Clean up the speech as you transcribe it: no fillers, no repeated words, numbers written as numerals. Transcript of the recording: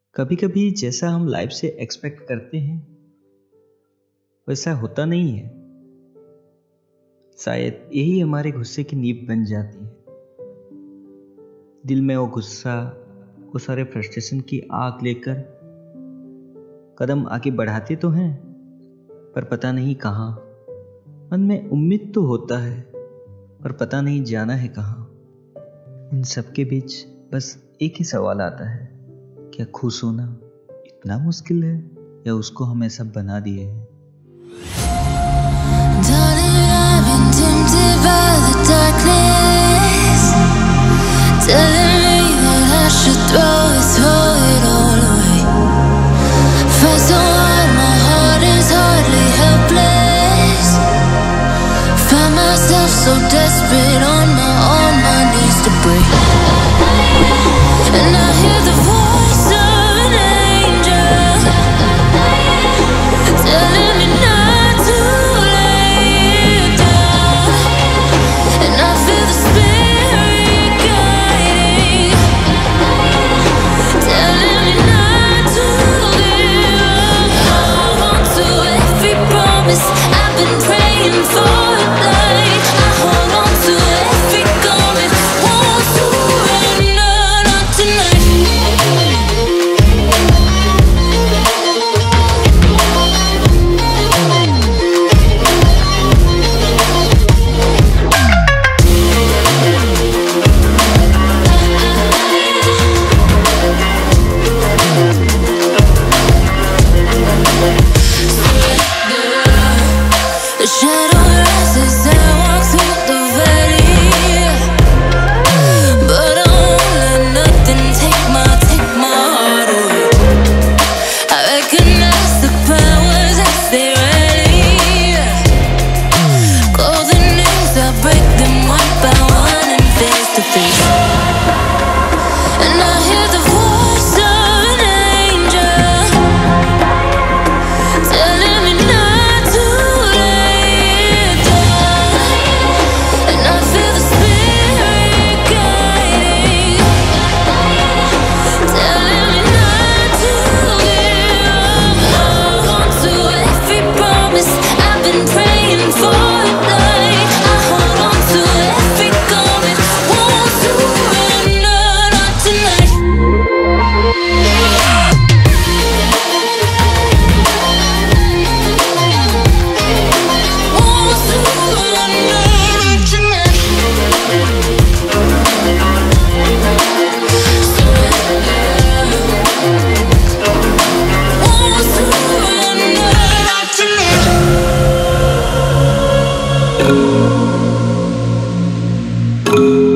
कभी कभी जैसा हम लाइफ से एक्सपेक्ट करते हैं वैसा होता नहीं है। शायद यही हमारे गुस्से की नींव बन जाती है। दिल में वो गुस्सा, वो सारे फ्रस्ट्रेशन की आग लेकर कदम आगे बढ़ाते तो हैं, पर पता नहीं कहाँ। मन में उम्मीद तो होता है, पर पता नहीं जाना है कहाँ। इन सब के बीच बस एक ही सवाल आता है, क्या खुश होना इतना मुश्किल है या उसको हम ऐसा बना दिए हैं। So desperate on my knees to break, and I hear the voice of an angel telling me not to lay down, and I feel the spirit guiding, telling me not to give up. Hold on to every promise I've been praying for. tonight.